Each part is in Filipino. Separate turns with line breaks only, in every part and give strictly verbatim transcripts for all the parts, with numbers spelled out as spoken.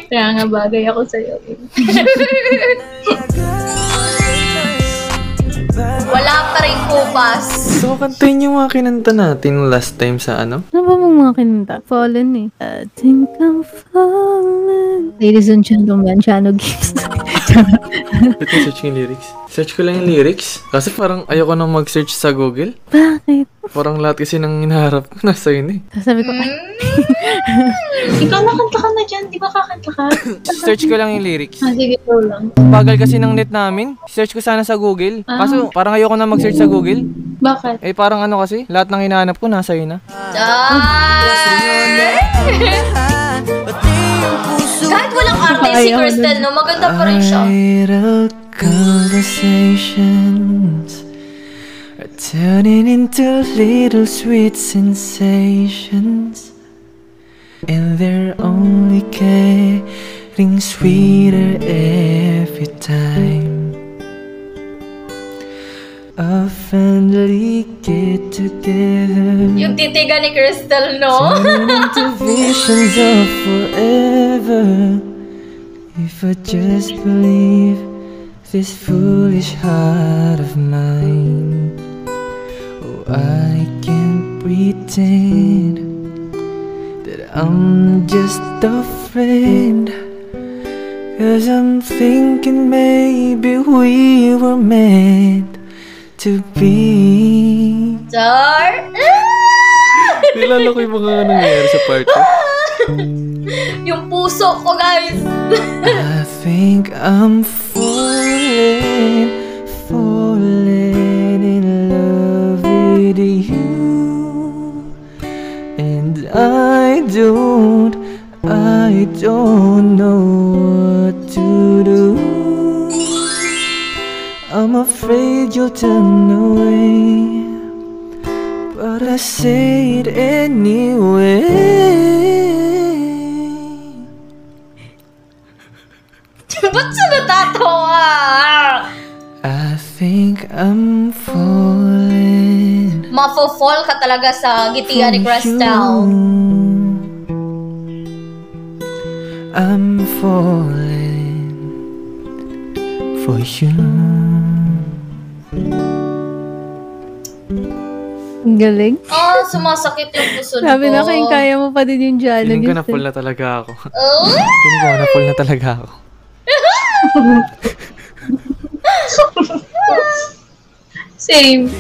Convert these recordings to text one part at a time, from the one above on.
Kaya nga bagay ako sa'yo.
Wala pa rin kupas.
So, kantayin yung mga kinanta natin last time sa ano?
Ano ba mong mga kinanta? Fallen eh. I think I'm fallen. Ladies and gentlemen, Chano Gibbs.
Ba't yung search yung lyrics? Search ko lang yung lyrics. Kasi parang ayoko nang mag-search sa Google.
Bakit?
Parang lahat kasi nang hinaharap ko nasa yun eh.
Sabi ko, ay.
Ikaw nakanta ka na dyan. Di ba kakanta ka?
Search ko lang yung lyrics.
Ah, sige, go lang.
Bagal kasi ng net namin. Search ko sana sa Google.
Ah.
Kaso parang ayoko na mag-search sa Google.
Bakit?
Eh parang ano kasi, lahat ng hinahanap ko nasa yun na.
Kahit walang arte si Crystal, no? Maganda pa rin siya.
Idle conversations are turning into little sweet sensations, and they're only getting sweeter every time. A family get together,
Yung titiga ni Crystal, no?
turning into visions of forever. If I just believe this foolish heart of mine, oh, I can't pretend that I'm just a friend, 'cause I'm thinking maybe we were meant to be.
Char?
Nilala ko yung mga nangyayari sa part ko.
Yung puso ko, guys.
I think I'm falling, falling in love with you, and I don't, I don't know what to do. I'm afraid you'll turn away, but I say it anyway.
Ba't siya natatawa?
I think I'm falling.
Mafo-fall ka talaga sa gitian ni Crystal.
I'm falling for you.
Ang galing.
Oh, sumasakit yung puso ko.
Sabi na kayo, kaya mo pa din yung Chano
Feeling ko
Gibbs.
na full na talaga ako.
Oh?
Feeling ko na full na talaga ako.
Same.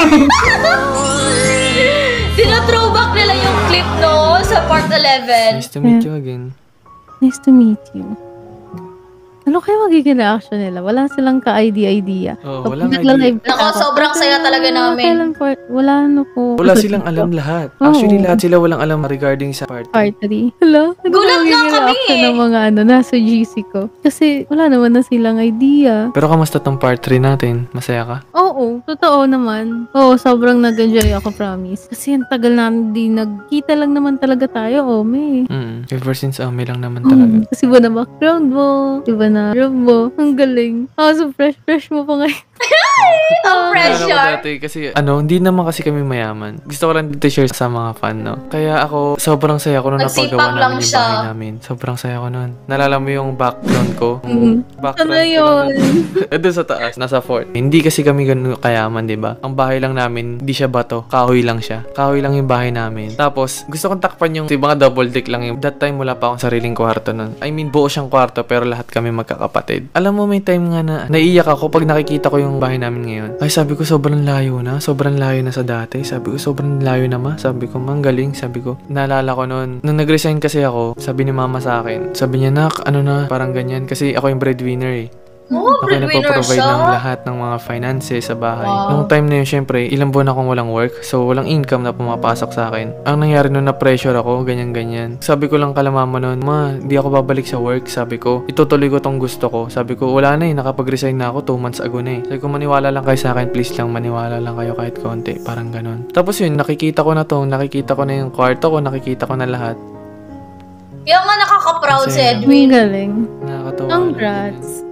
Tina-throwback nila yung clip, no? Sa part eleven.
Nice to meet you again.
Nice to meet you. Ano kaya magiging reaction nila? Wala silang ka-idea-idea.
Oo,
Pag
walang
nagla-live
Nako,
ako,
sobrang saya talaga
"Ah,
namin."
Kailan po? Wala ano po.
Wala silang alam lahat.
Oo.
Actually, lahat sila walang alam regarding sa part.
Part three. Hello? Ano
Gulat
ba
nga
magiging
kami
reaction
eh.
ng mga ano, nasa G C ko? Kasi wala naman na silang idea.
Pero kamusta tong part three natin? Masaya ka?
Oo, totoo naman. Oo, sobrang nag-enjoy ako, promise. Kasi ang tagal namin di nagkita lang naman talaga tayo, oh, may.
Mm. Ever since Ami lang naman talaga.
Hmm. Kasi iba na background mo, iba na room mo. Ang galing. Oh, so fresh-fresh mo pa ngayon.
Ang
Naalala ko
pressure.
dati kasi ano, hindi naman kasi kami mayaman. Gusto ko lang dito share sa mga fan, no? Kaya ako, sobrang saya ko nung
Nagsipag
napagawa
lang
namin yung
siya.
bahay namin. Sobrang saya ko nun. Nalala mo yung background ko?
Mm.
Background
Ano
ko
yun?
lang. Eh, doon sa taas, nasa fort. Hindi kasi kami ganun kayaman, di ba? Ang bahay lang namin, hindi siya bato. Kahoy lang siya. Kahoy lang yung bahay namin. Tapos, gusto kong takpan yung yung mga double deck lang yung that time wala pa akong sariling kwarto nun. I mean, buo siyang kwarto pero lahat kami magkakapatid. Alam mo, may time nga na naiiyak ako pag nakikita ko yung bahay namin ngayon. Ay, sabi ko, sobrang layo na. Sobrang layo na sa dati. Sabi ko, sobrang layo na ma. Sabi ko, mang galing. Sabi ko, naalala ko noon. Nung nag-resign kasi ako, sabi ni mama sa akin, sabi niya, nak, ano na, parang ganyan. Kasi ako yung breadwinner eh.
Oh,
Ako
breadwinner
nagpo-provide
siya.
ng lahat ng mga finances sa bahay.
Wow.
Nung time na yun, syempre, ilang buwan akong walang work. So, walang income na pumapasok sa akin. Ang nangyari nun, na-pressure ako, ganyan-ganyan. Sabi ko lang kala mama nun, ma, di ako babalik sa work. Sabi ko, itutuloy ko tong gusto ko. Sabi ko, wala na eh, nakapag-resign na ako two months ago na eh. Sabi ko, maniwala lang kayo sa akin, please lang, maniwala lang kayo kahit konti. Parang ganun. Tapos yun, nakikita ko na to, nakikita ko na yung kwarto ko, nakikita ko na lahat.
Kaya nga nakaka-proud si
Masaya.
Edwin.
Ang galing.
Nakakatawa.
Congrats.
Mm.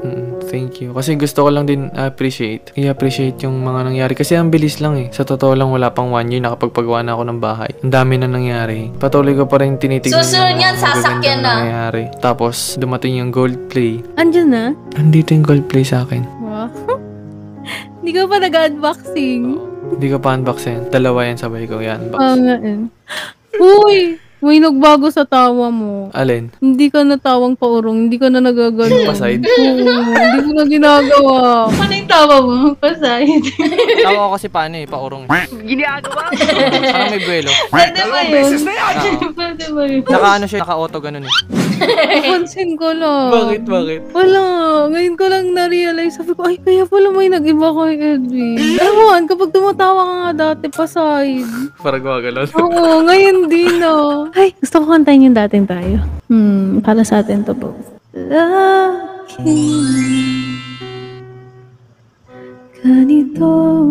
thank you. Kasi gusto ko lang din appreciate. I-appreciate yung mga nangyari. Kasi ang bilis lang eh. Sa totoo lang, wala pang one year nakapagpagawa na ako ng bahay. Ang dami na nangyari. Patuloy ko pa rin tinitignan
Susunod
yung
yan, sasakyan na.
nangyayari. Tapos, dumating yung gold play.
Andyan na?
Andito yung gold play sa akin.
Wow. Hindi ka pa nag-unboxing.
Hindi ko pa unboxin. Dalawa yan sabay ko. Yan, unbox.
Oo nga eh. Uy! May nagbago sa tawa mo.
Alin?
Hindi ka na tawang paurong. Hindi ka na nagagano.
Paside?
Oo, hindi ko na ginagawa.
Ano yung tawa mo? Pasahid.
Tawa ko kasi paano eh, paurong. Ginagawa? Parang may buwelo.
Pwede ba yun?
Oo.
Pwede ba yun?
Naka ano siya, naka-auto ganun eh.
Napansin ko lang.
Bakit, bakit?
Wala. Ngayon ko lang na-realize. Sabi ko, ay, kaya pala may nag-iba kay Edwin. Ewan, kapag tumatawa ka nga dati, paside.
Parang gumagalaw.
Oo, ngayon din na. Ay, gusto ko kantahin yung dating tayo. Hmm, para sa atin to po. Lagi ganito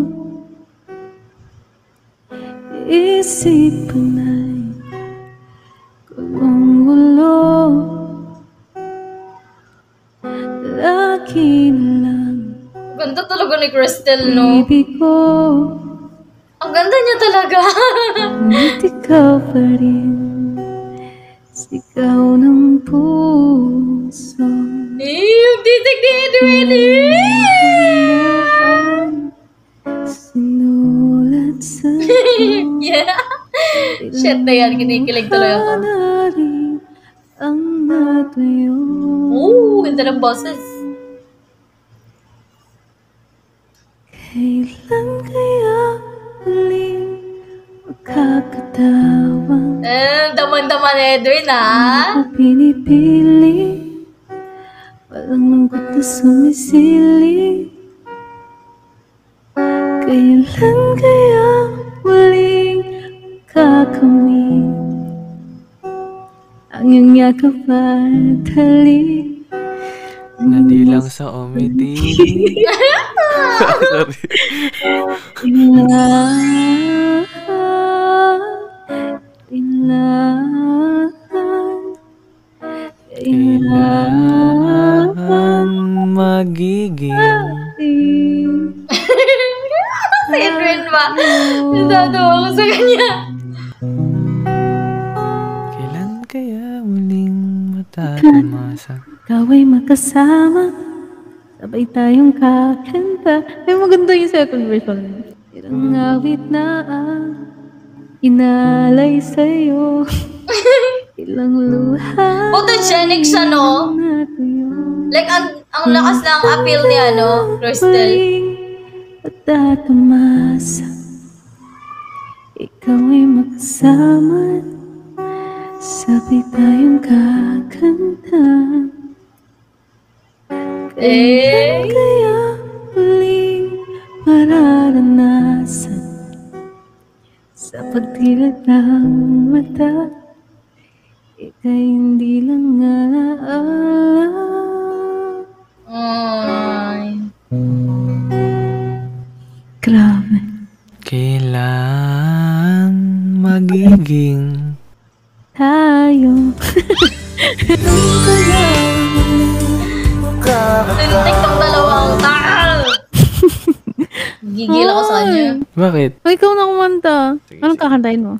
isipan ay gulong-gulo. Lagi na lang
Ganda talaga ni Crystal, no?
ibig ko.
Ang ganda niya talaga.
Ngunit ikaw pa rin, sigaw ng puso.
Eh, yung titig ni Edwin eh.
Sinulat sa
Yeah. Shit na yan, kinikilig tuloy ako.
rin ang natuyo.
Oo, ganda ng boses.
Kailan kaya uling makakatawa?
Eh, daman-daman ni Edwin, ha?
Ako pinipili, walang lungkot na sumisili. Kailan kaya muling kakamit ang iyong yakap at halik?
Na di lang sa umiti. Sorry.
Kailan, kailan,
Kailangan magiging
Si Edwin ba? Natatawa ko sa kanya.
Kailan kaya muling matatamasa?
ikaw ay magkasama, sabay tayong kakanta. Ay, maganda yung second version. Ilang awit na ang inalay sa'yo. Ilang luha
Photogenic siya, no?
natuyo.
Like, ang, ang lakas ng appeal ni, ano, Crystal.
Patatamasa, ikaw ay magkasama, sabay tayong kakanta.
Eh,
Kaya huling mararanasan sa pagdilat ng mata, ika'y hindi lang alam.
ay.
Grabe.
Kailan magiging
Tayo.
Tintik tong dalawang tal. Gigil ako sa kanya.
Bakit?
O, ikaw na kumanta. Anong kakantahin mo?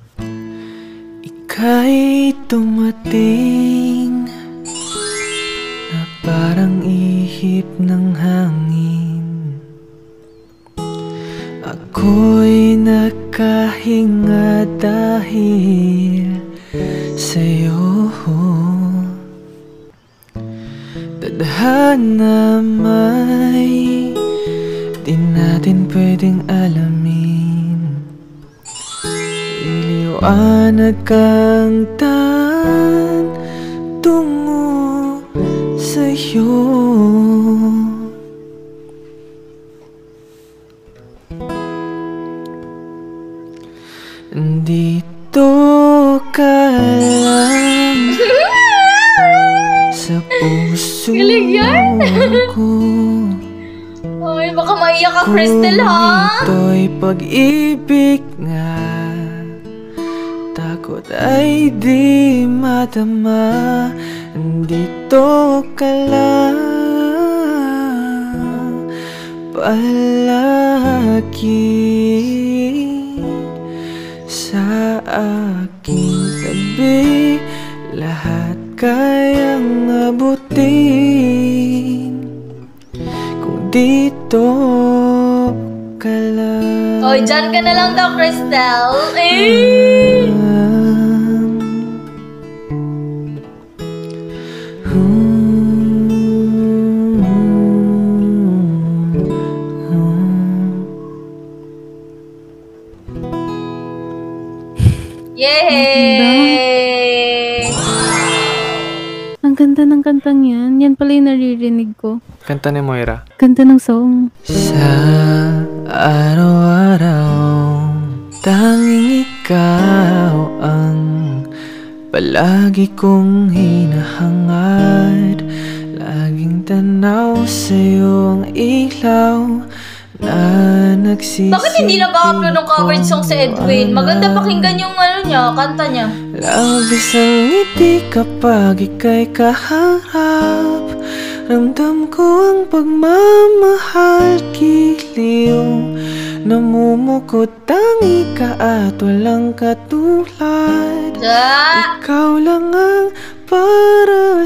Ika'y tumating na parang ihip ng hangin. Ako'y nakahinga dahil sa'yo. Tadhana may di natin pwedeng alamin. Iliwanag kang tan tungo sa'yo. Dito ka lang sa puso ko.
Ay, baka maiyak ka, Crystal, ha?
Kung ito'y pag-ibig nga, takot ay di madama. Dito ka lang palagi sa aking tabi, lahat kayang abutin kung dito ka lang.
Oy, dyan ka na lang daw, Crystal. Eh! Yay!
Ang ganda ng kantang yan. Yan pala yung naririnig ko.
Kanta ni Moira.
Ganda ng song.
Sa araw-araw, tanging ikaw ang palagi kong hinahangad. Laging tanaw sa'yo ang ilaw na nagsisipin.
Bakit hindi nag-upload ng covered song si Edwin? Maganda pakinggan yung ano niya, kanta niya.
Labis ang ngiti kapag ika'y kaharap. Ramdam ko ang pagmamahal, giliw. Namumukot tangi ka at walang katulad.
Ah!
Ikaw lang ang para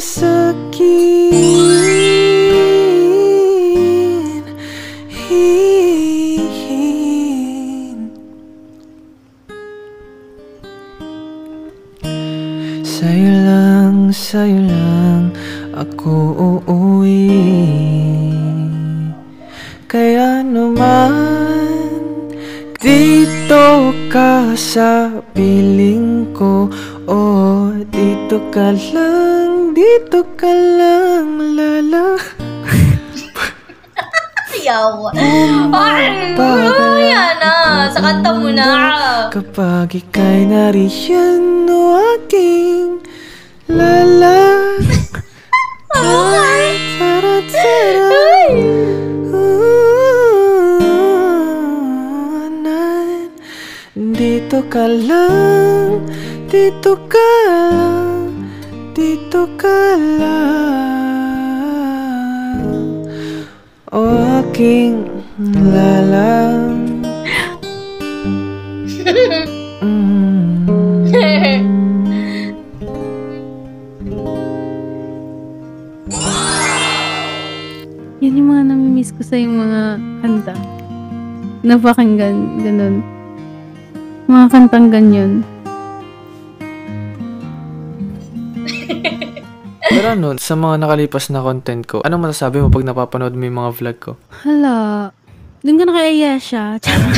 sa'kin. Hin. Sa'yo lang, sa'yo lang ako uuwi. Kaya naman dito ka sa piling ko. Oh, dito ka lang, dito ka lang, lala.
Ayaw. Ay, ano yan ah. Sa kanta mo na.
Kapag ika'y nariyan, o aking lala. Ay, tara, tara. Unan. Dito ka lang, dito ka lang, dito ka lang, o aking lalang. Mm.
Yan yung mga namimiss ko sa yung mga kanta. Napakinggan, ganun. Mga kantang ganyan.
Pero ano, sa mga nakalipas na content ko, ano masasabi mo pag napapanood mo yung mga vlog ko?
Hala. Doon ka na kay Ayesha.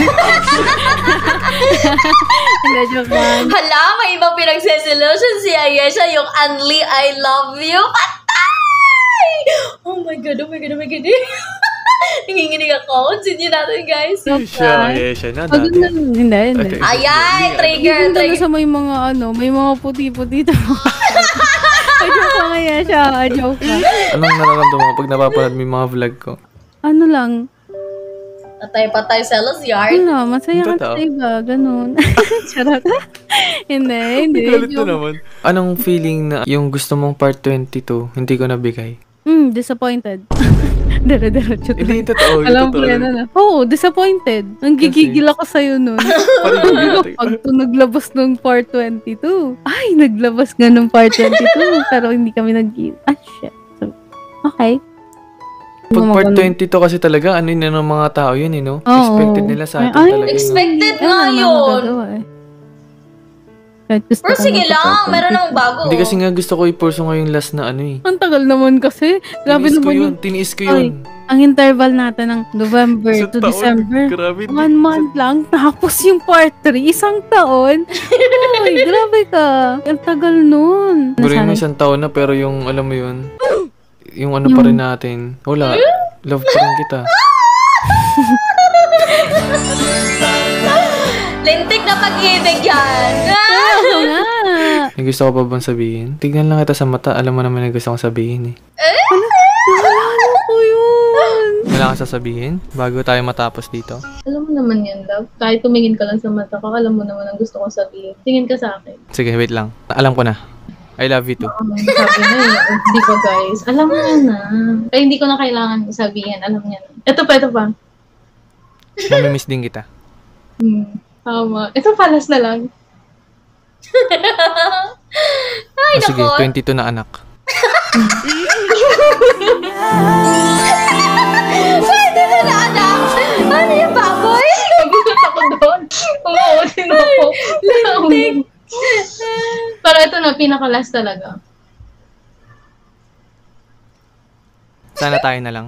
Hindi, joke lang.
Hala, may ibang pinagseselution si Ayesha, yung Only I Love You. Patay! Oh my God, oh my God, oh my God. Nanginginig ako. Continue natin, guys.
Siya, yeah, siya na
Pag
dati.
hindi, hindi.
Okay.
Ayay, trigger,
Yung
trigger.
sa may mga ano, may mga puti-puti dito. Ay, joke lang Ayesha. Ay, joke lang.
Anong nararamdaman mo pag napapanood mo yung mga vlog ko?
Ano lang,
Patay-patay selos yard.
ano, masaya ka
Totoo.
sa iba, ganun. Charot. hindi, hindi.
Galit na
Joke.
naman. Anong feeling na yung gusto mong part twenty-two, hindi ko nabigay?
Mm, disappointed. Dara-diretso
Hindi,
talaga.
totoo.
Alam
totoo.
ko yan, ano. Oo, disappointed. Nanggigigil ako sa'yo nun.
Parang
Pag to naglabas ng part twenty-two. Ay, naglabas nga ng part twenty-two. Pero hindi kami nag Ah, shit. So, okay.
Pag part twenty-two kasi talaga, ano yun ng mga tao yun, eh, no?
Oo.
Expected nila sa atin
Ay,
talaga. yun.
Expected
Ano
nga
naman
yun.
magagawa eh. Kahit gusto
Pero
ko
sige
magpa-part
lang, meron
twenty-two.
namang bago.
Hindi kasi nga gusto ko i-pursue ngayong last na ano eh.
Ang tagal naman kasi. Grabe
Tiniis ko
naman
yun.
yung...
Tiniis ko
Ay,
yun.
ang interval natin ng November
Sa
to
taon.
December.
Grabe.
One month lang. Tapos yung part three, isang taon. Ay, grabe ka. Ang tagal nun.
Siguro yung
Nasaan?
isang taon na pero yung alam mo yun, yung ano pa rin natin. Wala. Love pa rin kita.
Lintik na pag-ibig yan. Ah!
Oo nga.
May gusto ko pa bang sabihin? Tignan lang kita sa mata. Alam mo naman na gusto kong sabihin eh.
Ano ko yun?
Wala kang sasabihin bago tayo matapos dito.
Alam mo naman yan, love. Kahit tumingin ka lang sa mata ko, alam mo naman ang gusto kong sabihin. Tingin ka sa akin.
Sige, wait lang. Alam ko na. I love you too.
Um, sabi na eh. Di ba guys? Alam niya na. Kaya hindi ko na kailangan sabihin. Alam niya na. Ito pa, ito pa.
Mamimiss din kita.
Hmm. Tama. Ito palas na lang.
Ay,
Oh, sige,
nako.
twenty-two na anak.
Pwede na na, anak. Ano yung baboy?
Nagulat ako doon. Umuusin ako.
Lintik.
Pero ito na, pinaka-last talaga.
Sana tayo na lang.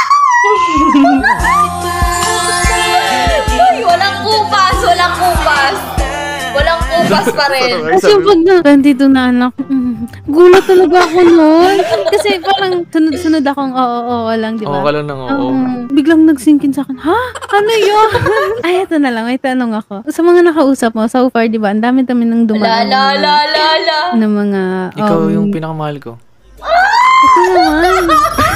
Uy, walang kupas, walang kupas. Walang kupas pa rin.
Kasi pag na, twenty-two na anak, mm, gulat talaga ako nun. Kasi parang sunod-sunod akong oo, oo lang, di
Oo
ba?
ka lang ng oo.
Um, biglang nagsinkin sa akin, ha? Ano yun? Ay, ito na lang, may tanong ako. Sa mga nakausap mo, so far, di ba, ang dami-dami nang
La
dumaan
la la la la.
ng mga,
Ikaw
um,
yung pinakamahal ko.
ito naman.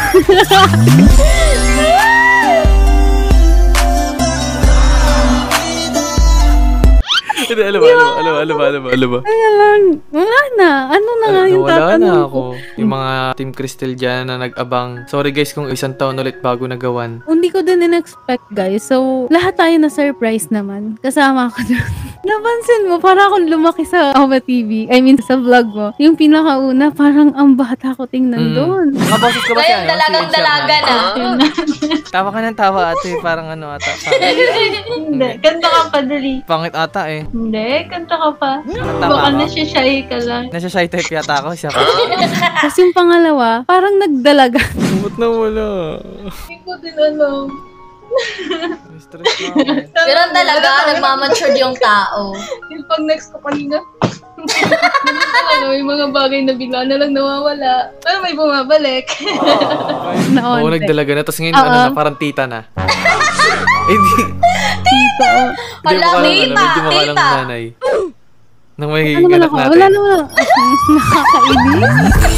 Hindi, alam ba, alam ba, alam ba, alam ba, alam ba, alam ba?
Kaya lang, wala na. Ano na nga yung
Nawala na
tatanong
ako. Yung mga Team Crystal dyan na nag-abang. Sorry guys kung isang taon ulit bago nagawan.
Hindi ko din in-expect, guys. So, lahat tayo na surprise naman. Kasama ako doon. Napansin mo, para akong lumaki sa Oma T V. I mean, sa vlog mo. Yung pinakauna, parang ang bata ko tingnan
Mm.
doon.
Nakaboses ka ba si
Ngayon,
ano?
dalagang
Si Ed
dalaga
Sheeran?
na.
Tawa ka ng tawa ate. Parang ano ata. Parang,
Hindi. Kanta ka pa, dali.
pangit ata eh.
Hindi. Kanta ka pa.
Tama
Baka
ako.
nasya-shy ka lang.
Nasa shy type yata ako. Isa pa.
Tapos yung pangalawa, parang nagdalaga.
Ba't na wala?
Hindi ko din alam.
Stress na ako.
Pero talaga, nagmamature yung tao.
Yung pag next ko kanina. Ganun talaga, may mga bagay na bigla na lang nawawala. Pero may bumabalik.
Naon.
Oo, nagdalaga na. Tapos ngayon,
Oo.
ano na, parang tita na. Eh, di.
Tito.
Hindi
Hala,
mo kalang,
tita,
ano, medyo makalang
tita.
nanay. Nang may
Ano naman
anak
ako?
natin.
Wala naman. Nakakainis.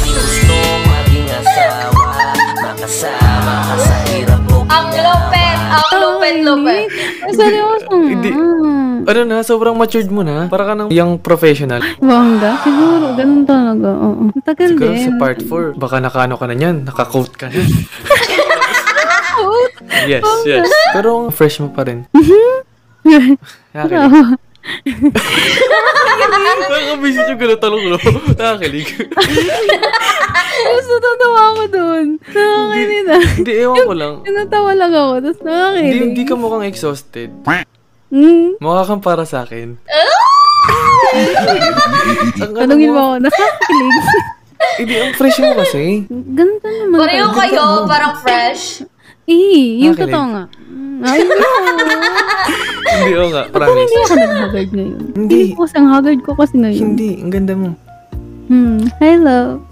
Ang lupet, ang lupet, lupet.
Ay, seryoso.
Hindi.
Ah.
Ano na, sobrang matured mo na. Para ka ng young professional.
Bongga? Siguro, ganun talaga. Oo. Ang tagal
Siguro
din.
sa part four, baka nakano ka na yan. Naka-coat ka na. Yes, yes. Pero fresh mo pa rin. Nakakilig. Nakakabisit yung gano'n talong, no? Nakakilig.
Gusto tatawa ako doon. Nakakakilig na.
Hindi, ewan ko lang.
Natawa lang ako, tapos
Hindi,
nakakakilig.
hindi ka mukhang exhausted.
Mm.
Mukha kang para sa akin. Ang ano
Tanungin mo ako, nakakakilig.
Hindi, ang fresh mo kasi.
Ganito naman.
Pareho
talaga.
kayo, parang fresh.
Eh, yung
Nakakilig.
totoo nga. Mm, Ay, no.
Hindi, oo nga,
Parang
promise.
hindi ako nag-haggard ngayon.
Hindi.
Hindi ko kasi ang haggard ko kasi ngayon.
Hindi, ang ganda mo.
Hmm. Hi, love.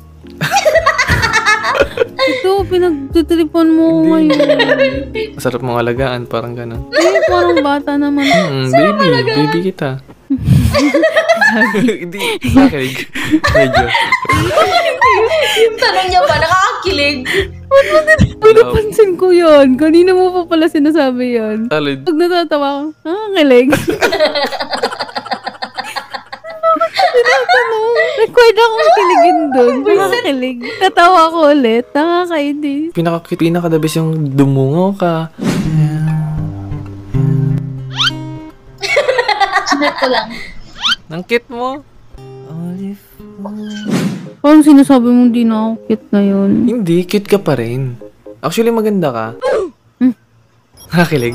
Ito, pinagtutripan mo ko
Hindi.
ngayon.
Masarap mong alagaan, parang gano'n.
Eh, parang bata naman.
Hmm, baby, baby kita. Hindi, nakakilig. Medyo.
Yung tanong niya pa, nakakakilig.
Uy, napansin ko yun. Kanina mo pa pala sinasabi yun.
Salad.
Pag natatawa ko, ah, kilig. Tinatanong. Required akong kiligin doon. Nakakakilig. Tatawa ko ulit. Nakakainis.
Pinaka, pinaka the best yung dumungaw ka.
Sunod ko lang.
Ang cute mo.
Parang sinasabi mong di na ako cute ngayon.
Hindi, cute ka pa rin. Actually, maganda ka.
Hmm.
Nakakilig.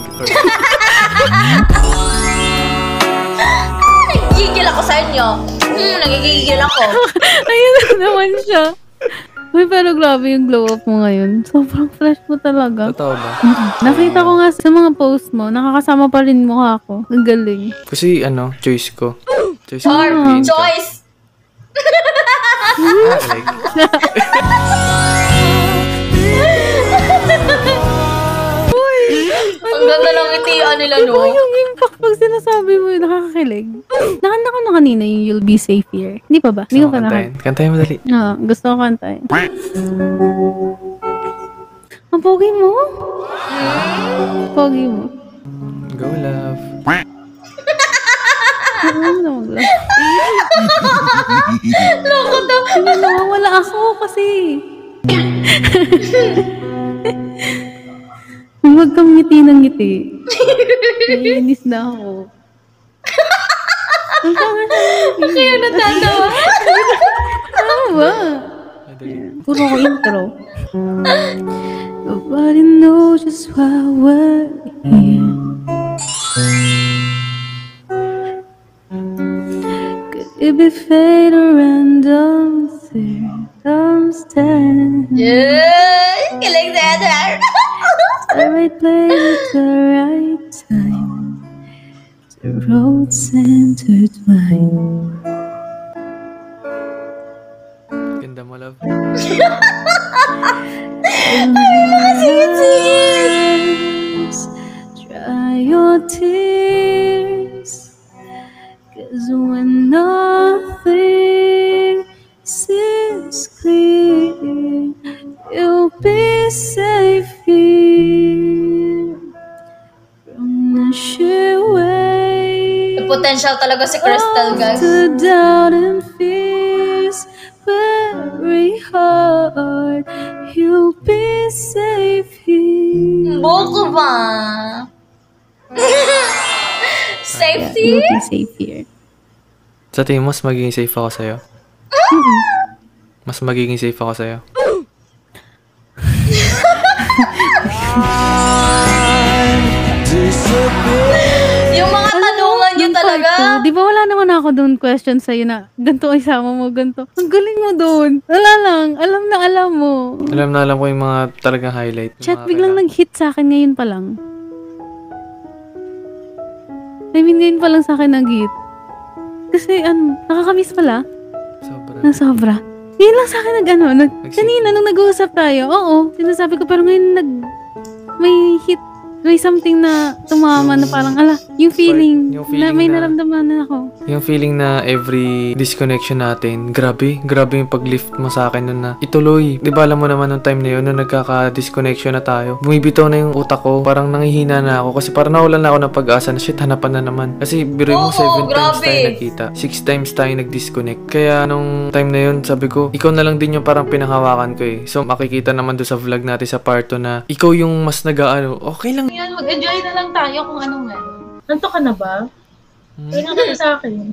Nagigigil ako sa inyo. Hmm, nagigigil ako.
Ayun na naman siya. Uy, pero grabe yung glow up mo ngayon. Sobrang fresh mo talaga.
Totoo ba?
Mm-mm. Nakita ko nga sa mga post mo, nakakasama pa rin mukha ko. Ang galing.
Kasi, ano, choice ko. Choice ko.
Or,
Green ka.
choice.
Nakakilig.
Ang ganda ng itian nila, no?
Ano yung impact pag sinasabi mo yun, nakakakilig? Nakanta ko na kanina yung You'll Be Safe Here. Hindi pa ba? Hindi ko pa
Kantayin.
nakanta.
Kantayin mo dali.
Ah, gusto ko kantayin. Ang pogi mo? Pogi mo.
Go, love.
Ano na mag-love?
Loko to.
Hindi, nawawala ako kasi. Huwag kang ngiti ng ngiti. Naiinis na ako. Ang pangit na ngiti.
Kaya natatawa.
Ano ba? Puro ko intro. Nobody knows just why we're here. Could it be fate or random circumstance?
Yay! Kilig sa Edward.
The right place at the right time. The roads intertwine.
Ganda mo, love.
Dry your tears, 'cause when nothing seems clear, you'll be safe here from the sheer weight
May potential talaga si Crystal, guys.
of doubt and fears. Very hard, you'll be safe here.
Boko ba? Safety?
You'll be safe here.
Sa tingin mo, mas magiging safe ako sa'yo? Mas magiging safe ako sa'yo?
Yung mga tanungan nyo
Yung
talaga.
part two, di ba wala naman ako doon question sa'yo na ganito ay sama mo, ganito. Ang galing mo doon. Wala lang. Alam na alam mo.
Alam na alam ko yung mga talagang highlight. Yung
Chat,
mga
biglang
kailangan.
nag-hit sa akin ngayon pa lang. I mean, ngayon pa lang sa akin nag-hit. Kasi ano, nakakamiss pala.
Sobra.
Na sobra. Ngayon lang sa akin nag ano, nag,
Nag-hit.
kanina nung nag-uusap tayo, oo, sinasabi ko, pero ngayon nag, may hit, may something na tumama na parang, ala, yung feeling,
Yung feeling
na may
na-
naramdaman na ako.
Yung feeling na every disconnection natin, grabe, grabe yung pag-lift mo sa akin nun na ituloy. Di ba alam mo naman nung time na yun, nung nagkaka-disconnection na tayo, bumibitaw na yung utak ko, parang nangihina na ako kasi parang nawalan na ako ng pag-asa na shit, hanapan na naman. Kasi biruin mo,
Oo,
seven times
grabe.
tayo nagkita, six times tayo nag-disconnect. Kaya nung time na yun, sabi ko, ikaw na lang din yung parang pinanghawakan ko eh. So makikita naman doon sa vlog natin sa part two na ikaw yung mas nag-ano, okay lang.
Yan, mag-enjoy na lang tayo kung anong meron. Nanto ka na ba? Kaya ka na sa akin.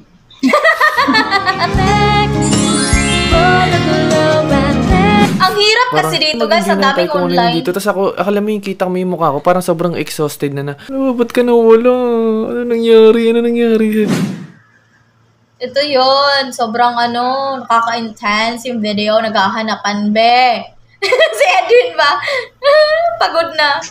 Ang hirap kasi dito, guys, sa daming online.
Dito. Tapos ako, akala mo yung kita mo yung mukha ko, parang sobrang exhausted na na. Oh, ba't ka nawala? Ano nangyari? Ano nangyari?
Ito yon, sobrang ano, nakaka-intense yung video, naghahanapan, be. Si Edwin ba? Pagod na.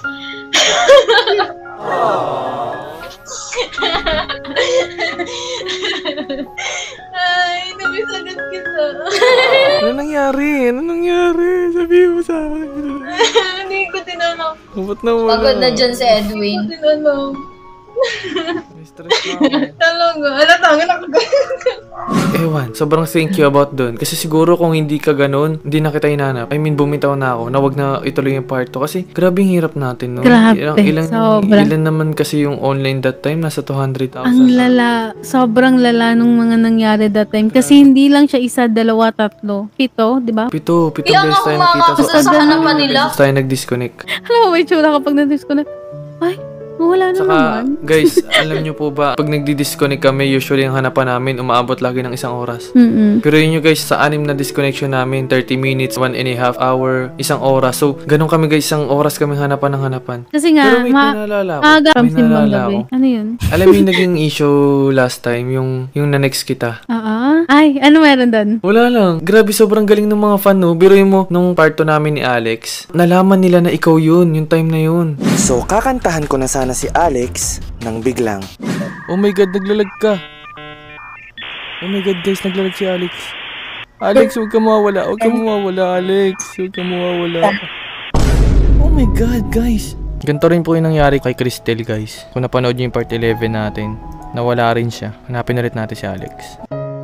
Ay, namisagot kita.
Ano nangyari? Ano nangyari? Sabihin mo sa akin.
Hindi ko tinanong.
Ba't nawala?
Pagod na dyan si Edwin.
Hindi ko tinanong.
May stress na ako.
Talaga. Ala, tanga na ka.
Ewan, sobrang thank you about dun. Kasi siguro kung hindi ka ganun, hindi na kita hinanap. I mean, bumitaw na ako na wag na ituloy yung part two. Kasi grabe yung hirap natin, no?
Grabe,
Ilang, ilang,
sobra.
ilan naman kasi yung online that time? Nasa two hundred thousand.
Ang lala, sobrang lala nung mga nangyari that time. Kasi hindi lang siya isa, dalawa, tatlo. Pito, di ba?
Pito, pitong
Kaya nga
beses tayo
kumama
nakita.
ako sa hanapan nila.
beses tayo nag-disconnect.
Alam mo, may tsura kapag na-disconnect. Ay, wala na
Saka,
naman.
guys, alam nyo po ba, pag nagdi-disconnect kami, usually ang hanapan namin, umaabot lagi ng isang oras.
Mm-mm.
Pero yun nyo guys, sa anim na disconnection namin, thirty minutes, one and a half hour, isang oras. So, ganun kami guys, isang oras kami hanapan ng hanapan.
Kasi nga,
Pero may
ma-
pinalala ako.
aga from
May
simbang
naalala
gabi.
ako.
Ano yun?
Alam mo yung naging issue last time, yung, yung na-next kita.
Oo. Ay, ano meron doon?
Wala lang. Grabe, sobrang galing ng mga fan, no? Biruin mo, nung part two namin ni Alex, nalaman nila na ikaw yun, yung time na yun.
So, kakantahan ko na sana si Alex nang biglang.
Oh my God, naglalag ka. Oh my God, guys, naglalag si Alex. Alex, huwag ka mawawala. Huwag ka mawawala, Alex. Huwag ka mawawala. Oh my God, guys. Ganito rin po yung nangyari kay Cristel, guys. Kung napanood niyo yung part eleven natin, nawala rin siya. Hanapin na rin natin si Alex.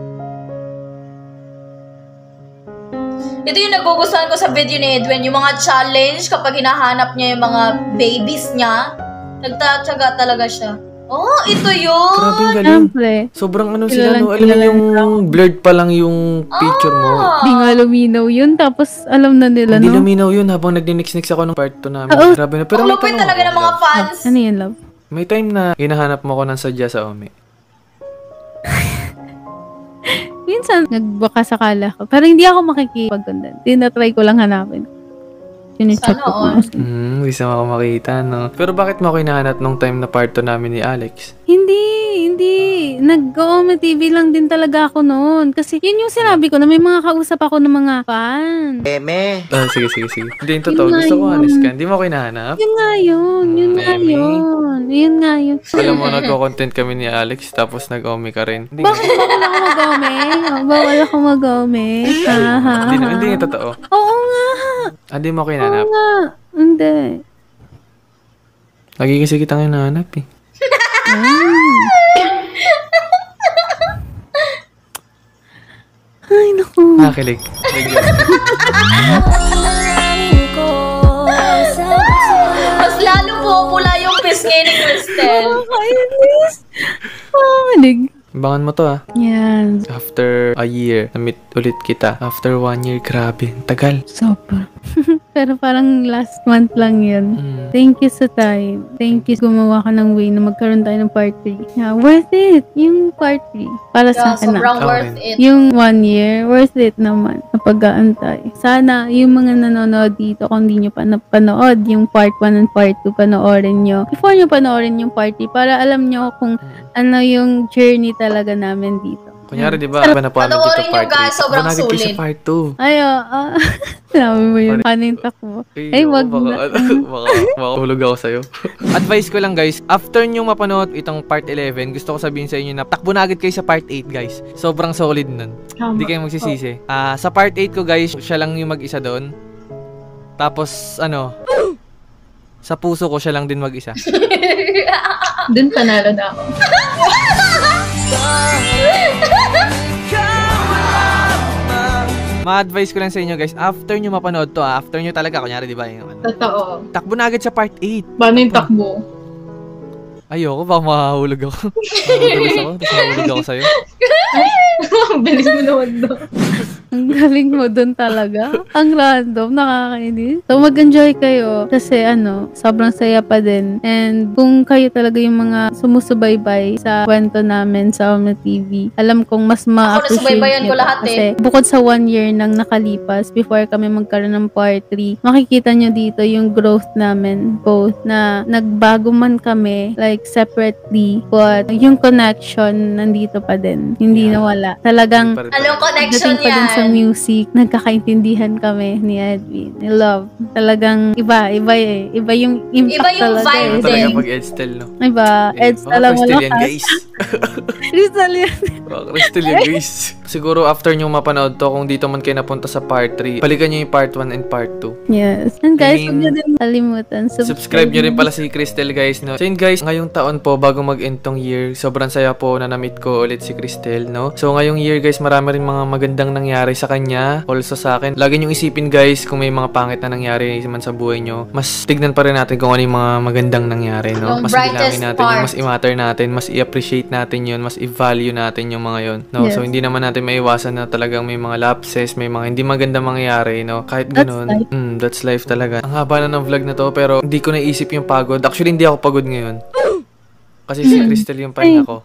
Ito yung nagugustuhan ko sa video ni Edwin, yung mga challenge kapag hinahanap niya yung mga babies niya. Nagtatsaga talaga siya. Oh, ito yun!
Grabe ang galing.
Siyempre.
Sobrang ano
Kilalang
sila, no? Alam mo
kilala
yung blurred pa lang yung picture mo.
Ah.
Di nga luminaw yun. Tapos alam na nila,
Hindi
no?
luminaw yun habang nagdi-nix-nix ako ng part two namin.
Oo.
Grabe na. Pero
Ang
may
lupit
tanong
talaga
ako,
ng mga
love.
fans.
Ano yun, love?
May time na hinahanap mo ko ng sadya sa Ome.
Minsan, nagbaka sakala ko. Pero hindi ako makikipagkundan. Tinatry ko lang hanapin. Sinecheck
Sana
ko kung
all.
asan.
Hmm, hindi sa ako makita, no? Pero bakit mo ako hinahanap nung time na part two namin ni Alex?
Hindi, hindi. Nag-Ome T V lang din talaga ako noon. Kasi yun yung sinabi ko na may mga kausap ako ng mga fan.
Ah, sige, sige, sige. Hindi yung totoo.
Yun nga
Gusto ko
yun.
honest ka. Hindi mo ako hinahanap?
Yun nga yun. Yun
Hmm,
nga
Eme.
yun. Yun nga yun.
Alam mo, nagko-content kami ni Alex, tapos nag-Ome ka rin. Hindi,
Bakit bawal ako mag-Ome? Oh, bawal ako mag-Ome. Ah, ha,
hindi,
ha.
hindi yung totoo.
Oo nga.
Ah, hindi mo ako
Oo
hinahanap.
nga. Hindi.
Lagi kasi kitang hinahanap eh.
Ah. Ay, naku.
Nakakilig. Medyo.
Mas lalo pumupula yung pisngi ni Cristel.
Nakakainis. Pamalig.
Abangan mo to ah.
Yan.
After a year, na-meet ulit kita. After one year, grabe. ang Tagal.
Super. Pero parang last month lang yun.
Mm.
Thank you sa time. Thank you. Gumawa ka ng way na magkaroon tayo ng part three. Yeah, worth it. Yung part three. Para sa
Yeah,
akin na.
sobrang
Okay.
worth it.
Yung one year, worth it naman. Napag-aantay. Sana yung mga nanonood dito, kung di nyo pa napanood yung part one and part two, panoorin nyo. Before nyo panoorin yung part three, para alam nyo kung ano yung journey talaga namin dito.
Kunyari, di ba? Napanood
Panoorin
dito
nyo,
part
guys.
three.
Sobrang
Abanagad kayo
sulit.
sa part two.
Ay, ah. Sinabi mo yun. Kanin takbo. Ay,
oo,
wag
baka,
na.
baka, baka hulog ako sa'yo. Advice ko lang guys, after nyo mapanood itong part eleven, gusto ko sabihin sa inyo na takbo na agad kayo sa part eight guys. Sobrang solid nun. Hindi kayo magsisisi. Ah, sa part eight ko guys, siya lang yung mag-isa doon. Tapos, ano, sa puso ko siya lang din mag-isa.
Dun panalo na ako.
Ma-advise ko lang sa inyo guys, after nyo mapanood to ah, after nyo talaga, kunyari di ba, yung ano,
Totoo.
takbo na agad sa part eight.
Paano yung takbo?
Ayoko, baka mahahulog ako. Mahahulog ako, tapos mahahulog ako sa'yo.
Ang bilis mo naman doon.
Ang galing mo dun talaga. Ang random, nakakainis. So, mag-enjoy kayo. Kasi ano, sobrang saya pa din. And kung kayo talaga yung mga sumusubaybay sa kwento namin sa Ome T V, alam kong mas ma-appreciate
nasubaybayan ko
nyo to.
lahat eh.
Kasi bukod sa one year nang nakalipas before kami magkaroon ng part three, makikita nyo dito yung growth namin. Both na nagbago man kami, like separately, but yung connection nandito pa din. Hindi
Yeah.
nawala. Talagang
Anong connection
dating pa din sa
yan?
music, nagkakaintindihan kami ni Edwin. I love. Talagang iba, iba eh. Iba yung impact
Iba yung
talaga
vibe
eh.
Talaga
din.
pag Edstel, no?
Iba. Eds
Baka
talaga
Crystal yan,
malakas.
guys.
Crystal yan.
Baka Crystal yan, guys. Siguro after nyo mapanood to, kung dito man kayo napunta sa part three, balikan nyo yung part one and part two.
Yes. And guys,
I
huwag
mean,
nyo din kalimutan.
Subscribe nyo rin pala si Crystal, guys, no? So yun, guys, ngayong taon po, bago mag-end tong year, sobrang saya po na na-meet ko ulit si Crystal, no? So ngayong year, guys, marami rin mga magandang nangyari sa kanya, also sa akin. Lagi nyo isipin, guys, kung may mga pangit na nangyari man sa buhay nyo, mas tignan pa rin natin kung ano yung mga magandang nangyari, no?
Yung
Mas
brightest
bilangin natin
part.
yung mas i-matter natin, mas i-appreciate natin yun, mas i-value natin yung mga yun, no?
Yes.
So hindi naman natin maiwasan na talagang may mga lapses, may mga hindi maganda mangyayari, no? Kahit
That's
ganun,
life.
mm, that's life talaga. Ang haba na ng vlog na to, pero hindi ko naisip yung pagod. Actually, hindi ako pagod ngayon. Kasi si Crystal yung pahinga ko.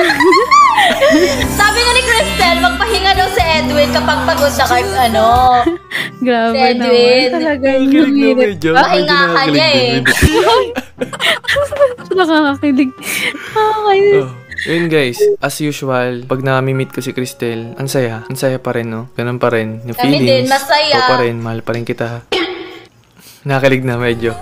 Sabi nga ni Cristel, magpahinga daw si Edwin kapag pagod na kahit ano.
Grabe
Si Edwin.
naman. Talagang
Kilig na
humirit.
medyo.
Pahinga
Medyo
ka niya eh.
nakakakilig
Nakakakilig. Nakakainis.
Oh. Yun guys, as usual, pag nami-meet ko si Crystal, ang saya. Ang saya pa rin, no? Ganun pa rin. Yung
Kami
feelings.
din, masaya.
Ikaw pa rin, mahal pa rin kita. Nakakilig na medyo.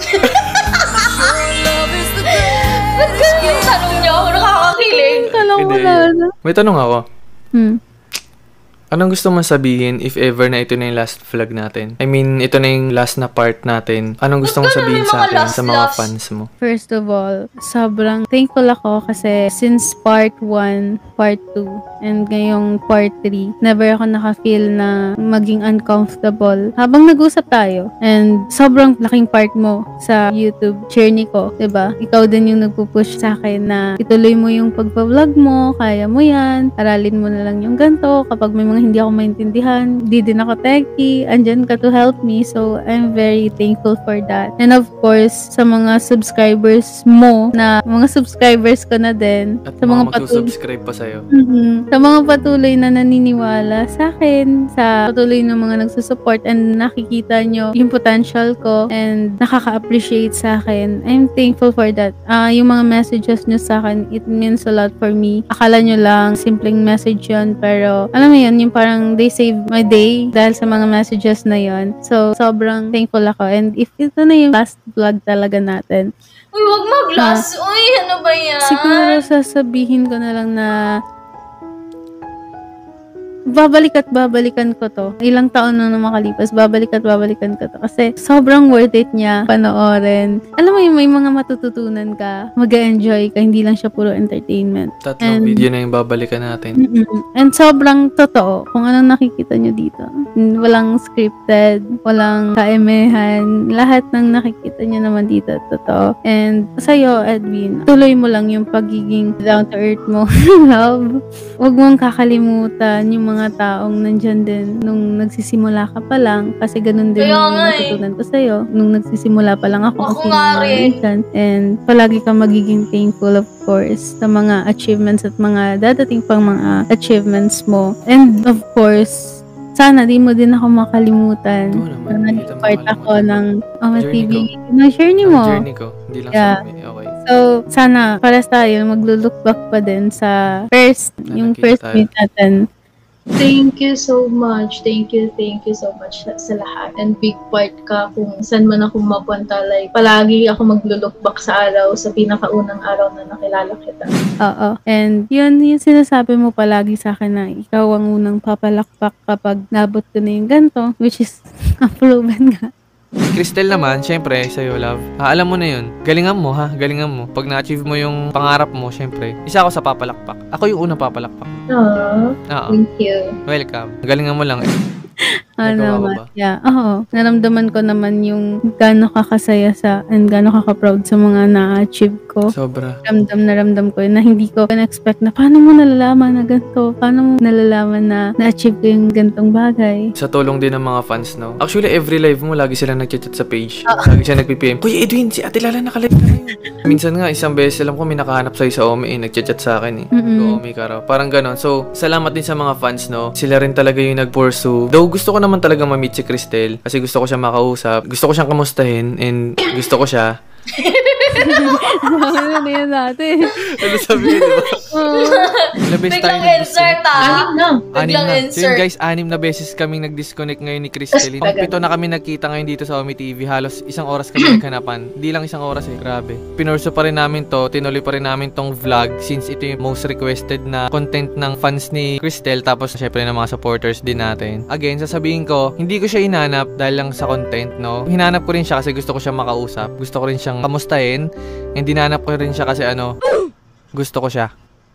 Ba't ganun yung tanong niyo? Nakakakilig.
Kala ko
Hindi.
wala na.
May tanong ako.
Hmm.
Anong gusto mong sabihin if ever na ito na yung last vlog natin? I mean, ito na yung last na part natin. Anong gusto mong
Ba't
sabihin
ganun,
sa
may mga
akin,
last,
sa mga
last?
fans mo?
First of all, sobrang thankful ako kasi since part one, part two, and ngayong part three, never ako naka-feel na maging uncomfortable habang nag-usap tayo. And sobrang laking part mo sa YouTube journey ko, 'di ba? Ikaw din yung nagpo-push sa akin na ituloy mo yung pagpa-vlog mo, kaya mo yan, aralin mo na lang yung ganto. Kapag may mga hindi ako maintindihan, di din ako techie, andyan ka to help me. So, I'm very thankful for that. And of course, sa mga subscribers mo, na mga subscribers ko na din,
At
sa
mga
mga patuloy,
magsusubscribe pa sa'yo.
Mhm. Sa mga patuloy na naniniwala sa akin, sa patuloy ng mga nagsusupport and nakikita nyo yung potential ko and nakaka-appreciate sa akin. I'm thankful for that. Ah, yung mga messages nyo sa akin, it means a lot for me. Akala nyo lang, simpleng message yun, pero alam mo yun, yung parang they save my day dahil sa mga messages na yun. So, sobrang thankful ako. And if ito na yung last vlog talaga natin,
Uy, wag mag-last. Uy, ano ba yan?
siguro sasabihin ko na lang na babalik at babalikan ko to. Ilang taon na nung makalipas, babalik at babalikan ko to. Kasi sobrang worth it niya panoorin. Alam mo yung may mga matututunan ka, mag-enjoy ka, hindi lang siya puro entertainment.
Tatlong
And-
video na yung babalikan natin.
Mm-mm. And sobrang totoo kung anong nakikita nyo dito. Walang scripted, walang kaemehan. Lahat ng nakikita nyo naman dito, totoo. And sa'yo, Edwin, tuloy mo lang yung pagiging down to earth mo. Love. Huwag mong kakalimutan yung mga taong nandyan din nung nagsisimula ka pa lang. Kasi ganun din
Kaya
yung
nga eh.
natutunan ko sa'yo. Nung nagsisimula pa lang ako.
Ako
kasi
nga
mga
rin.
minsan. And palagi ka magiging thankful, of course, sa mga achievements at mga dadating pang mga achievements mo. And of course, sana di mo din ako makalimutan.
Oo naman,
Na
hindi
naging
kita
part ako
makalimutan.
ng Oma
Journey
T V.
ko.
Na journey mo.
Ang journey ko, hindi lang
Yeah.
sa amin. Okay.
So, sana pares tayo maglo-look back pa din sa first,
Na
yung
nakita
first
tayo.
meet natin.
Thank you so much. Thank you, thank you so much sa, sa lahat. And big part ka kung saan man ako mapunta. Like, palagi ako maglo-look back sa araw, sa pinakaunang araw na nakilala kita.
Oo. And yun, yung sinasabi mo palagi sa akin na ikaw ang unang papalakpak kapag nabot ko na yung ganito, which is proven nga.
Cristel naman, syempre, sa'yo, love. Ah, alam mo na yun. Galingan mo, ha? Galingan mo. Pag na-achieve mo yung pangarap mo, syempre, isa ako sa papalakpak. Ako yung unang papalakpak.
Aww,
Oo.
thank you.
Welcome. Galingan mo lang.
Ano
Nagawa ko
naman,
ba?
yeah. Oo. Naramdaman ko naman yung gaano kakasaya sa and gaano kaka-proud sa mga na-achieve ko.
Sobra.
Ramdam na ramdam ko yun na hindi ko na-expect na paano mo nalalaman na ganito? Paano mo nalalaman na na-achieve ko yung gantong bagay?
Sa tulong din ng mga fans, no? Actually, every live mo, lagi sila nag-chat sa page. Lagi siya nag-P P M. Kuya Edwin, si Ate Lala naka-live na ngayon. Minsan nga, isang beses alam ko, may nakahanap sa'yo sa Ome, eh. Nag-chat sa akin, eh.
Mm-mm.
Ome ka raw. Parang ganon. So, salamat din sa mga fans, no? Sila rin talaga yung nag-pursue. Though, gusto ko naman talaga ma-meet si Cristel kasi gusto ko siya makausap. Gusto ko siyang kamustahin and gusto ko siya.
Ano na yan natin?
Ano sabi ko, diba? Labis tayo
Biglang
nag-disconnect.
insert ah.
Anim na.
Anim
Biglang
na. So yun
insert.
guys, anim na beses kaming nag-disconnect ngayon ni Cristel. Pang pito na kami nagkita ngayon dito sa Omi T V. Halos isang oras kami naghanapan. Hindi lang isang oras eh. Grabe. Pinurso pa rin namin to. Tinuloy pa rin namin tong vlog since ito yung most requested na content ng fans ni Cristel. Tapos syempre ng mga supporters din natin. Again, sasabihin ko, hindi ko siya hinanap dahil lang sa content, no? Hinanap ko rin siya kasi gusto ko siya makausap. Gusto ko rin siyang kamustahin. And hinanap ko rin siya kasi ano, gusto ko siya.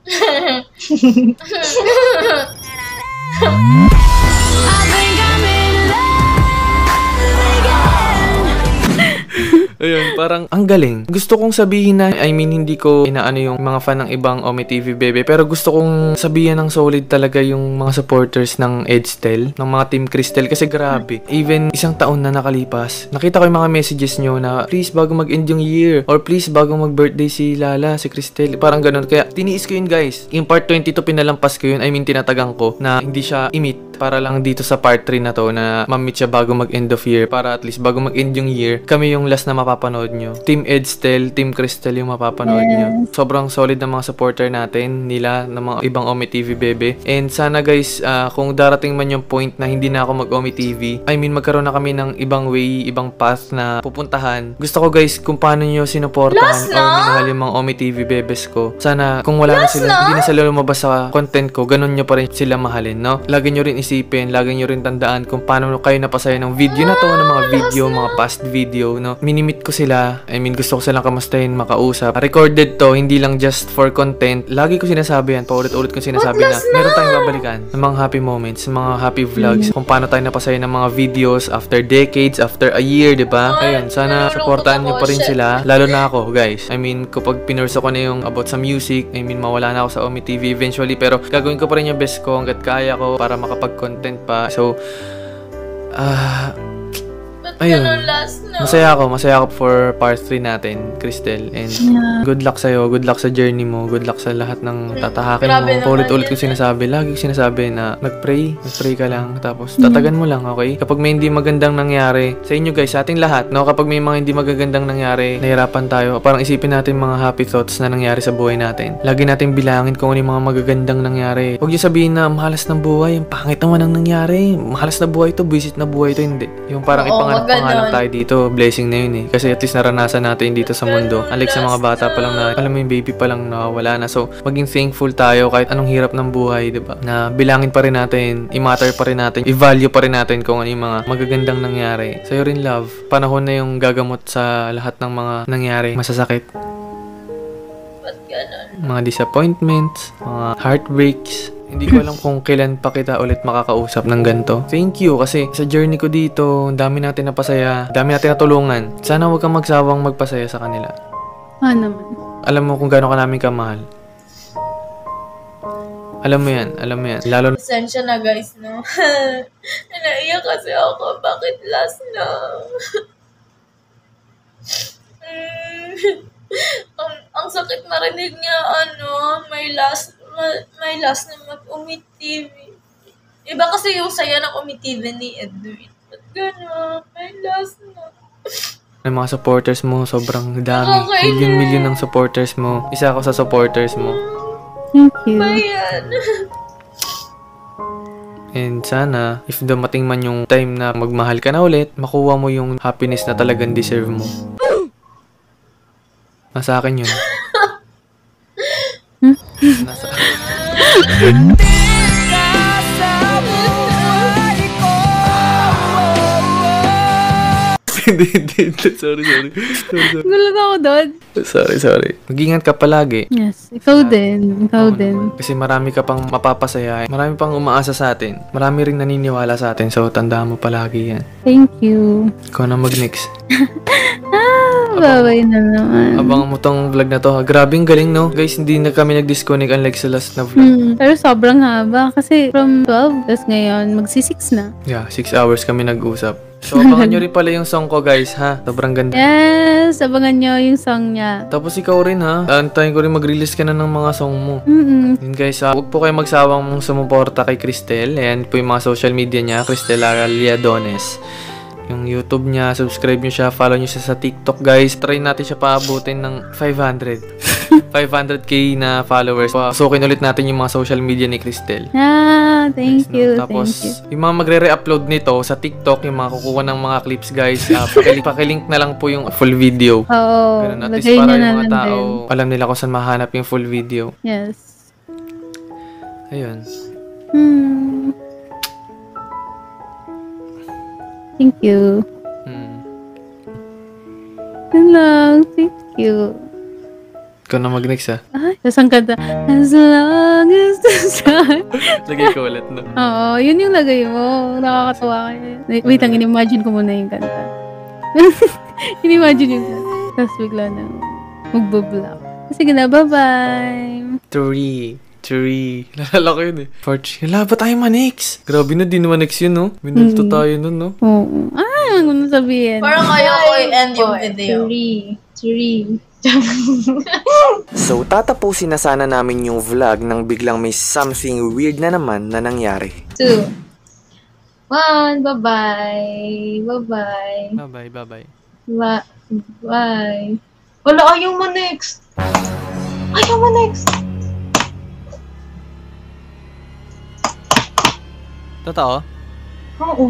Ayun, parang ang galing. Gusto kong sabihin na, I mean, hindi ko inaano yung mga fan ng ibang Omi T V bebe, pero gusto kong sabihin ng solid talaga yung mga supporters ng Edstel, ng mga Team Cristel, kasi grabe. Even isang taon na nakalipas, nakita ko yung mga messages nyo na, please, bago mag-end yung year, or please, bago mag-birthday si Lala, si Cristel, parang ganun. Kaya, tiniis ko yun, guys. Yung part twenty-two, pinalampas ko yun, I mean, tinatagang ko, na hindi siya i-meet, para lang dito sa part three na to, na ma-meet siya bago mag-end of year, para at least, bago mag-end yung year, kami yung last na mapapanood nyo. Team Edstel, Team Cristel yung mapapanood nyo. Sobrang solid ng mga supporter natin, nila, ng mga ibang Omi T V bebe. And sana guys, uh, kung darating man yung point na hindi na ako mag-Omi T V, I mean, magkaroon na kami ng ibang way, ibang path na pupuntahan. Gusto ko guys, kung paano nyo sinuportahan
Last
or
na?
minahal yung mga Omi T V bebes ko. Sana, kung wala na
Last
sila,
na?
hindi na sila lumabas sa content ko, ganun nyo pa rin sila mahalin, no? Lagi nyo rin isipin, lagi nyo rin tandaan kung paano kayo napasaya ng video na to, ng mga video, mga past video, no? Minimit ko sila. I mean, gusto ko silang kamustahin, makausap. Recorded to, hindi lang just for content. Lagi ko sinasabi yan, paulit-ulit ko sinasabi na meron tayong babalikan ng mga happy moments, ng mga happy vlogs, kung paano tayo napasaya ng mga videos after decades, after a year, diba? Ayun, sana supportahan nyo pa rin sila. Lalo na ako, guys. I mean, kapag pinurso ko na yung about sa music, I mean, mawala na ako sa Omi T V eventually, pero gagawin ko pa rin yung best ko hanggat kaya ko para makapag-content pa. So, ah, uh, ayun. Masaya ako, masaya ako for part three natin, Cristel. And yeah. Good luck sa'yo, good luck sa journey mo, good luck sa lahat ng tatahakin mo. Paulit-ulit ko sinasabi, lagi ko sinasabi na mag-pray, mag-pray ka lang, tapos tatagan mo lang, okay? Kapag may hindi magandang nangyari, sa inyo guys, sa ating lahat, no? Kapag may mga hindi magagandang nangyari, nahirapan tayo, parang isipin natin mga happy thoughts na nangyari sa buhay natin. Lagi natin bilangin kung ano yung mga magagandang nangyari. Huwag yung sabihin na mahalas ng buhay, yung pangit naman ang nangyari, mahalas na buhay to, buisit na buhay to, hindi. Yung parang ipanganak-panganak tayo dito, blessing na yun eh. Kasi at least naranasan natin dito sa mundo. Unlike sa mga bata pa lang na, alam mo yung baby pa lang nawawala na. So, maging thankful tayo kahit anong hirap ng buhay, diba? Na bilangin pa rin natin, i-matter pa rin natin, i-value pa rin natin kung ano yung mga magagandang nangyari. Sa'yo rin, love. Panahon na yung gagamot sa lahat ng mga nangyari. Masasakit.
Ba't ganun?
Mga disappointments, mga heartbreaks. Hindi ko alam kung kailan pa kita ulit makakausap ng ganito. Thank you kasi sa journey ko dito, dami natin napasaya, dami natin natulungan. Sana huwag kang magsawang magpasaya sa kanila.
Ah, naman.
Alam mo kung gaano ka namin kamahal. Alam mo yan, alam mo yan. Lalo na...
Pasensya na guys, no? Naiyak kasi ako. Bakit last na? ang, ang sakit marinig niya, ano, may last may last na mag-Umi T V. Iba kasi yung saya ng Umi T V ni Edwin. Ba't gano'n? May last na.
May mga supporters mo, sobrang dami.
Okay,
Million-million ng supporters mo. Isa ako sa supporters mo.
Thank you.
Bayan.
And sana, if dumating man yung time na magmahal ka na ulit, makuha mo yung happiness na talagang deserve mo. Nasa akin yun. Nasa Hindi, hindi, hindi. Sorry, sorry. Sorry, sorry.
Gulat ako doon.
Sorry, sorry. Mag-ingat ka palagi.
Yes, ikaw din. Ikaw
Oo
din.
naman. Kasi marami ka pang mapapasaya. Marami pang umaasa sa atin. Marami rin naniniwala sa atin. So, tandaan mo palagi yan.
Thank you.
Ikaw na mag-next.
Ah, babay na naman.
Abangan mo tong vlog na to. Grabing galing, no? Guys, hindi na kami nag-disconnect unlike sa last na vlog.
Hmm, pero sobrang haba. Kasi from twelve, tapos ngayon, magsi-six na.
Yeah, six hours kami nag-usap. So, abangan nyo rin pala yung song ko, guys, ha? Sobrang ganda.
Yes, abangan nyo yung song niya.
Tapos ikaw rin, ha? Antayin ko rin mag-release ka na ng mga song mo.
Mm-mm.
Yun, guys, ha? Huwag po kayo magsawang mong sumuporta kay Cristel. Ayan po yung mga social media niya, Cristel Liadones. Yung YouTube niya, subscribe nyo siya, follow nyo siya sa TikTok, guys. Try natin siya paabutin ng five hundred. five hundred k na followers. Pasukin ulit natin yung mga social media ni Cristel.
Ah, thank
Guys,
you,
no? Tapos,
thank you.
yung mga magre-re-upload nito sa TikTok, yung mga kukuha ng mga clips, guys, uh, pakilink, pakilink na lang po yung full video.
Oo,
Ganun, at least
lagay
para
nyo na
yung mga
lang
tao,
din.
alam nila kung saan mahanap yung full video.
Yes.
Ayun.
Hmm. Thank you.
Hmm.
Yun lang, thank you.
Ikaw na mag-next, ha?
Ay, tas ang kanta, as long as the sun.
Lagay ko ulit, no?
Oo, yun yung lagay mo. Nakakatawa kayo. Wait, wait lang, in-imagine ko muna yung kanta. in-imagine yung kanta. Tapos bigla na magbo-block. Sige na, bye-bye.
Three. Three. Nalala ko yun, eh. Four. Wala ba tayo manix? Grabe na, di naman next yun, no? Minulto
Hmm.
tayo nun, no?
Oo. Ah, ano na sabihin?
Parang ayaw ko i-end yung video.
Three. Three.
So tatapusin na sana namin yung vlog nang biglang may something weird na naman na nangyari.
Two. One. Bye-bye. Bye-bye.
Bye-bye, bye-bye.
Ba- bye. Wala, ayaw mo next. Ayaw mo next.
Totoo?
Oo.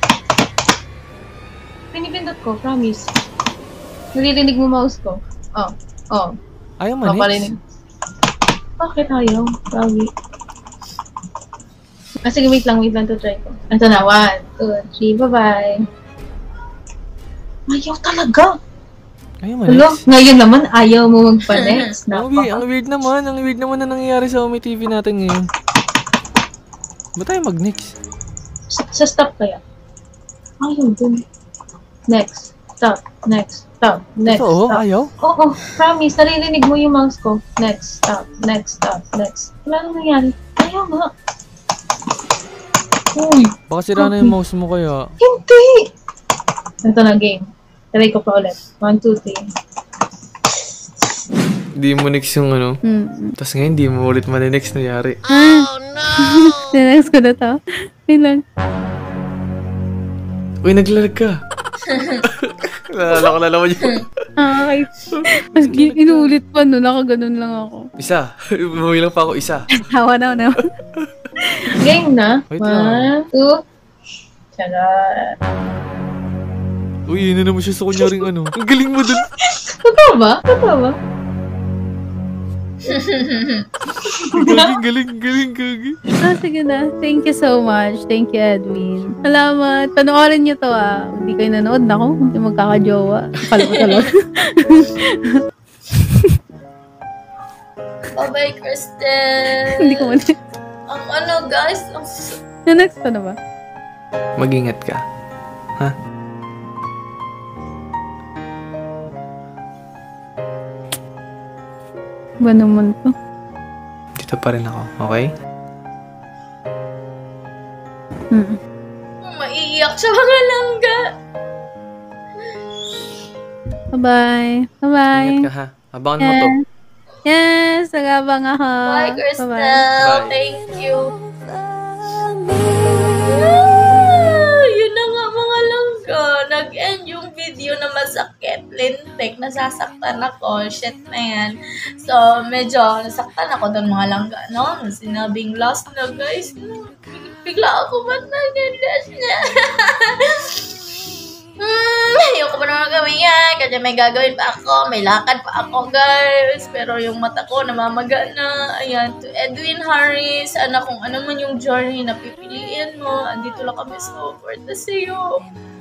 Pinipindot ko, promise. Naririnig mo mouse ko. Oh, oh.
Ayaw
Oh,
manix?
parinig. Bakit ayaw? Grabe. Ah, sige, wait lang, wait lang to try ko. Ito na, one, two, three, bye-bye. Ayaw talaga.
Ayaw
Hello,
ma-next.
ngayon naman ayaw mo magpa-next.
Ang weird, ang weird naman. Ang weird naman na nangyayari sa Umi T V natin ngayon. Ba't tayo mag-next?
Sa, sa stop kaya? Ayaw dun. Next, stop, next, stop, next,
Totoo?
stop.
Ayaw?
Oo, promise, naririnig mo yung mouse ko. Next, stop, next, stop, next. Wala nang nangyari. Ayaw nga. Uy,
Baka sira na yung mouse mo kaya.
hindi! Ito na, game. Try ko pa ulit. One, two, three.
Hindi mo next yung ano.
Hmm.
Tapos ngayon, hindi mo ulit ma-next nangyari.
Next ko na to. Wait lang.
Uy, naglalag ka. Nalala ko na naman yun.
Ah, okay. Mas gi- inuulit pa no, nakaganon lang ako.
Isa. Bumilang pa ako isa.
Tawa na na.
Game na.
Wait
One,
lang.
two. Charot.
Uy, yun na naman siya sa kunyaring ano. Ang galing mo dun.
Totoo ba? Totoo ba?
Galing, galing, galing, galing.
Ah, sige na. Thank you so much. Thank you, Edwin. Salamat. Panoorin niyo to ah. Hindi kayo nanood na ako. Hindi magkakajowa. Kala ko talaga.
Bye-bye, Kristen.
Hindi ko man.
Ang ano, guys, ang s-
Na-next pa na ba?
Mag-ingat ka. Ha?
Ba naman to?
Dito pa rin ako, okay?
Hmm.
maiiyak siya mga langga.
Bye-bye. Bye-bye.
Ingat ka ha. Abangan mo to.
Yes, nagabang ako.
Bye, Crystal.
Bye.
Thank you. Ah, yun na nga mga langga. Nag-end yung video na masakit. Lintik, nasasaktan ako. Shit na yan. So, medyo nasaktan ako doon mga langga. No? Sinabing lost na guys. No? Bigla ako ba't nag-last niya? Hmm, ayoko pa naman gawin yan. Kasi may gagawin pa ako. May lakad pa ako, guys. Pero yung mata ko, namamaga na. Ayan, to Edwin Harris. Sana kung ano man yung journey na pipiliin mo, andito lang kami support na sa'yo.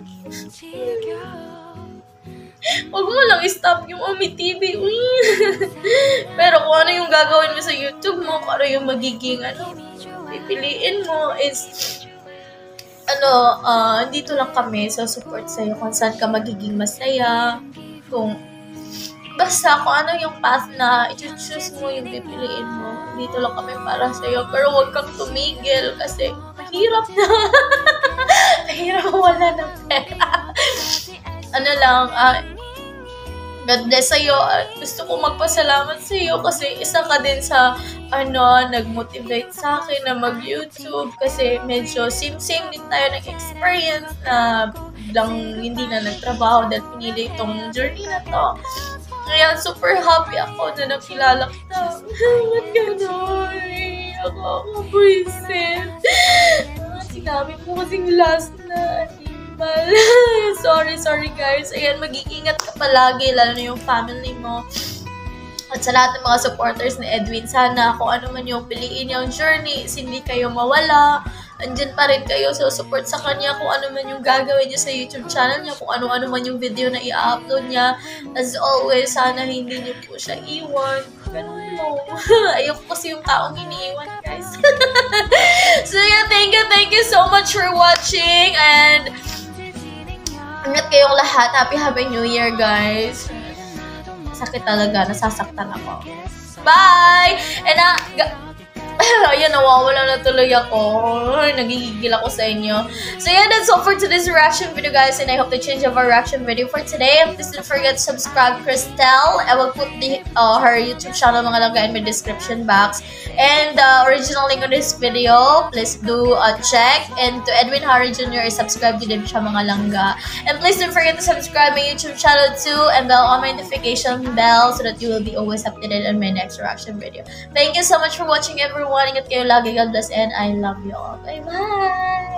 Huwag mo lang i-stop yung Umi T V. Uy. Pero kung ano yung gagawin mo sa YouTube mo, kung ano yung magiging ano, pipiliin mo is ano, uh, dito lang kami sa support sa'yo kung saan ka magiging masaya, kung basta kung ano yung path na i-choose mo, yung pipiliin mo, dito lang kami para sa'yo. Pero huwag kang tumigil kasi mahirap na. Mahirap wala ng pera. Ano lang, ah, uh, God bless sa'yo. At gusto ko magpasalamat sa'yo kasi isa ka din sa ano, nag-motivate sa akin na mag-YouTube kasi medyo same-same din tayo ng experience na lang hindi na nagtrabaho dahil pinili itong journey na to. Kaya super happy ako na nakilala kita. Ba't gano'n? Ako, mabuisit. Sinabi mo kasing last na sorry, sorry guys. Ayan, mag-iingat ka palagi, lalo na yung family mo. At sa lahat ng mga supporters ni Edwin, sana kung ano man yung piliin yung journey, hindi kayo mawala. Andyan pa rin kayo, so support sa kanya kung ano man yung gagawin niya sa YouTube channel niya, kung ano-ano man yung video na i-upload niya. As always, sana hindi niyo po siya iwan. Ganun mo. Ayoko kasi yung taong iniiwan, guys. So yeah, thank you, thank you so much for watching. And ingat kayong lahat. Happy, happy New Year, guys. Sakit talaga. Nasasaktan ako. Bye! And uh, ayan, nawawala na tuloy ako. Nagigigil ako sa inyo. So yeah, that's all for today's reaction video, guys. And I hope to change of our reaction video for today. Please don't forget to subscribe, Crystal. I will put the, uh, her YouTube channel mga langga in my description box. And the uh, original link on this video, please do uh, check. And to Edwin Harry Junior, subscribe to din siya mga langga. And please don't forget to subscribe my YouTube channel too. And bell on my notification bell so that you will be always updated on my next reaction video. Thank you so much for watching, everyone. Ingat kayo lagi. God bless and I love you all. Bye-bye!